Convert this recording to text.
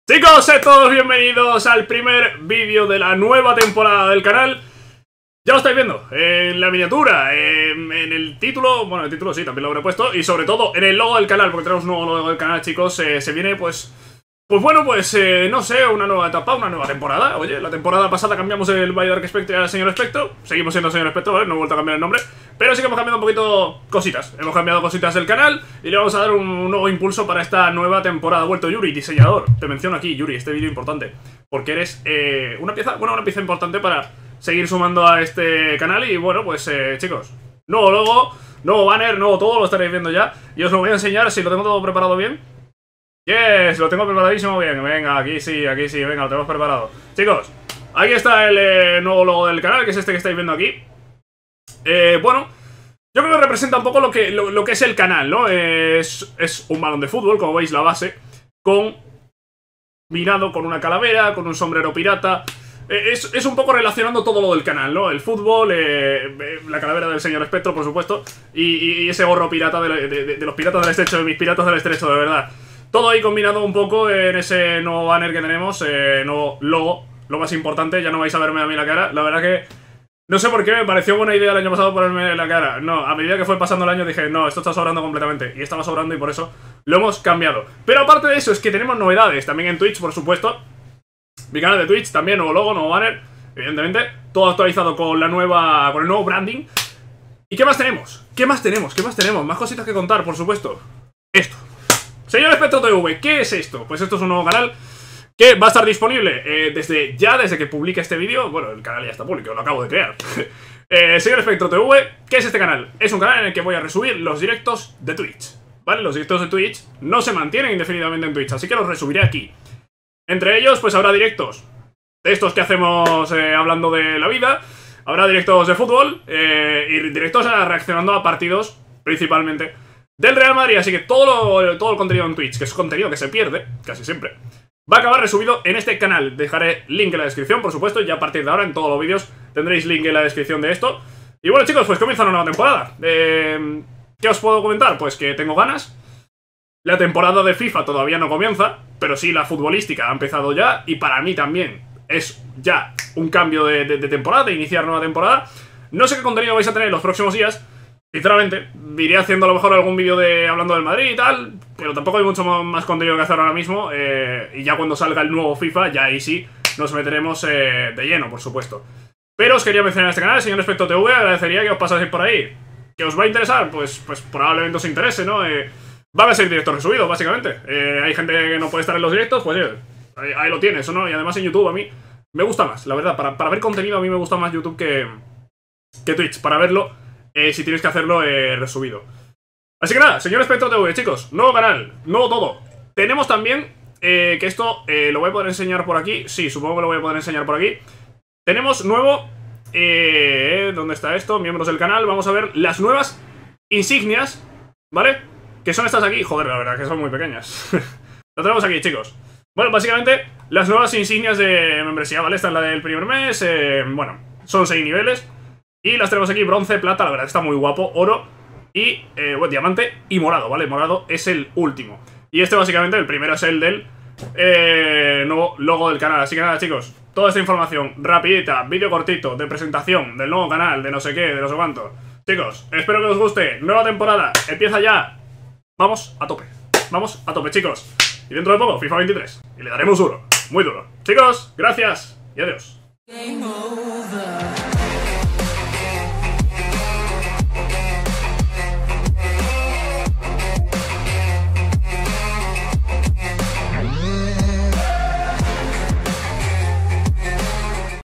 Chicos, sed todos bienvenidos al primer vídeo de la nueva temporada del canal. Ya lo estáis viendo, en la miniatura, en el título, bueno, el título sí, también lo habré puesto. Y sobre todo en el logo del canal, porque tenemos un nuevo logo del canal, chicos. Se viene pues no sé, una nueva etapa, una nueva temporada. Oye, la temporada pasada cambiamos el Biodark Spectre al Señor Espectro. Seguimos siendo Señor Espectro, ¿vale? No he vuelto a cambiar el nombre. Pero sí que hemos cambiado un poquito cositas. Hemos cambiado cositas del canal y le vamos a dar un nuevo impulso para esta nueva temporada. Ha vuelto Yuri, diseñador. Te menciono aquí, Yuri, este vídeo importante. Porque eres una pieza importante para seguir sumando a este canal. Y bueno, pues chicos, nuevo logo, nuevo banner, nuevo todo, lo estaréis viendo ya. Y os lo voy a enseñar si lo tengo todo preparado bien. Yes, lo tengo preparadísimo bien. Venga, aquí sí, venga, lo tenemos preparado. Chicos, aquí está el nuevo logo del canal, que es este que estáis viendo aquí. Bueno, yo creo que representa un poco lo que es el canal, ¿no? Es un balón de fútbol, como veis, la base, combinado con una calavera, con un sombrero pirata. Es un poco relacionando todo lo del canal, ¿no? El fútbol, la calavera del Señor Espectro, por supuesto, y ese gorro pirata de los piratas del estrecho, de mis piratas del estrecho, de verdad. Todo ahí combinado un poco en ese nuevo banner que tenemos, nuevo logo. Lo más importante, ya no vais a verme a mí la cara. La verdad que no sé por qué me pareció buena idea el año pasado ponerme la cara. No, a medida que fue pasando el año dije, no, esto está sobrando completamente. Y estaba sobrando y por eso lo hemos cambiado. Pero aparte de eso, es que tenemos novedades también en Twitch, por supuesto. Mi canal de Twitch también, nuevo logo, nuevo banner, evidentemente. Todo actualizado con el nuevo branding. ¿Y qué más tenemos? ¿Qué más tenemos? Más cositas que contar, por supuesto. Esto. Señor Espectro TV, ¿qué es esto? Pues esto es un nuevo canal que va a estar disponible desde que publique este vídeo. Bueno, el canal ya está público, lo acabo de crear. Señor Espectro TV, ¿qué es este canal? Es un canal en el que voy a resubir los directos de Twitch, ¿vale? Los directos de Twitch no se mantienen indefinidamente en Twitch, así que los resubiré aquí. Entre ellos, pues habrá directos de estos que hacemos hablando de la vida. Habrá directos de fútbol y directos reaccionando a partidos, principalmente del Real Madrid, así que todo el contenido en Twitch, que es contenido que se pierde, casi siempre, va a acabar resubido en este canal. Dejaré link en la descripción, por supuesto, y a partir de ahora en todos los vídeos tendréis link en la descripción de esto. Y bueno, chicos, pues comienza una nueva temporada. ¿Qué os puedo comentar? Pues que tengo ganas. La temporada de FIFA todavía no comienza, pero sí la futbolística ha empezado ya, y para mí también es ya un cambio de temporada, de iniciar nueva temporada. No sé qué contenido vais a tener en los próximos días. Sinceramente, iré haciendo a lo mejor algún vídeo hablando del Madrid y tal, pero tampoco hay mucho más contenido que hacer ahora mismo, y ya cuando salga el nuevo FIFA, ya ahí sí nos meteremos de lleno, por supuesto. Pero os quería mencionar en este canal, Señor Espectro TV, agradecería que os pasaseis por ahí. ¿Que os va a interesar? Pues probablemente os interese, ¿no? Van a ser directos resubidos, básicamente. Hay gente que no puede estar en los directos, pues ahí lo tienes, ¿no? Y además en YouTube a mí me gusta más, la verdad, para ver contenido a mí me gusta más YouTube que Twitch, para verlo. Si tienes que hacerlo resubido. Así que nada, Señor Espectro TV, chicos, nuevo canal, nuevo todo. Tenemos también, que esto lo voy a poder enseñar por aquí. Sí, supongo que lo voy a poder enseñar por aquí. Tenemos nuevo, ¿dónde está esto? Miembros del canal, vamos a ver las nuevas insignias, ¿vale? Que son estas aquí, joder, la verdad que son muy pequeñas. Lo tenemos aquí, chicos. Bueno, básicamente, las nuevas insignias de membresía, ¿vale? Esta es la del primer mes, bueno, son 6 niveles. Y las tenemos aquí, bronce, plata, la verdad que está muy guapo, oro y bueno, diamante y morado, ¿vale? Morado es el último. Y este básicamente, el primero es el del nuevo logo del canal. Así que nada, chicos, toda esta información rapidita, vídeo cortito, de presentación del nuevo canal, de no sé qué, de no sé cuánto. Chicos, espero que os guste, nueva temporada, empieza ya. Vamos a tope, chicos. Y dentro de poco, FIFA 23, y le daremos duro, muy duro. Chicos, gracias y adiós.